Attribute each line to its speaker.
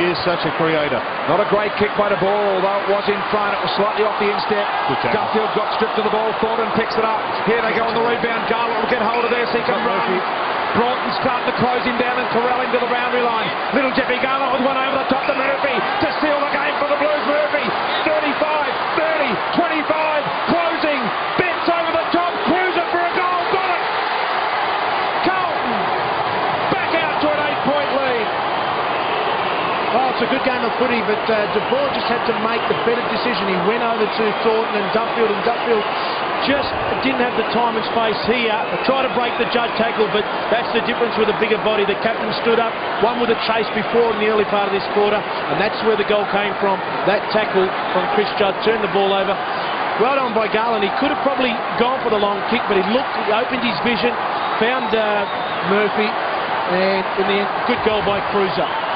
Speaker 1: is such a creator.
Speaker 2: Not a great kick by the ball, although it was in front. It was slightly off the instep. Duffield got stripped of the ball. Thornton picks it up. Here they go on the rebound. Garland will get hold of this. He can run. Broughton starting to close him down and corral him to the boundary line. Little Jeffy Garland with one over the top to Murphy to seal the game for the Blues. Murphy, 35, 30, 25, closing. Bits over the top. Cruiser for a goal. Got it. Carlton back out to an 8-point lead.
Speaker 3: Oh, it's a good game of footy, but De Boer just had to make the better decision. He went over to Thornton and Duffield just didn't have the time and space here. Tried to break the Judd tackle, but that's the difference with a bigger body. The captain stood up, one with a chase before in the early part of this quarter, and that's where the goal came from. That tackle from Chris Judd turned the ball over. Well done by Garland. He could have probably gone for the long kick, but he opened his vision, found Murphy, and in the end, good goal by Cruiser.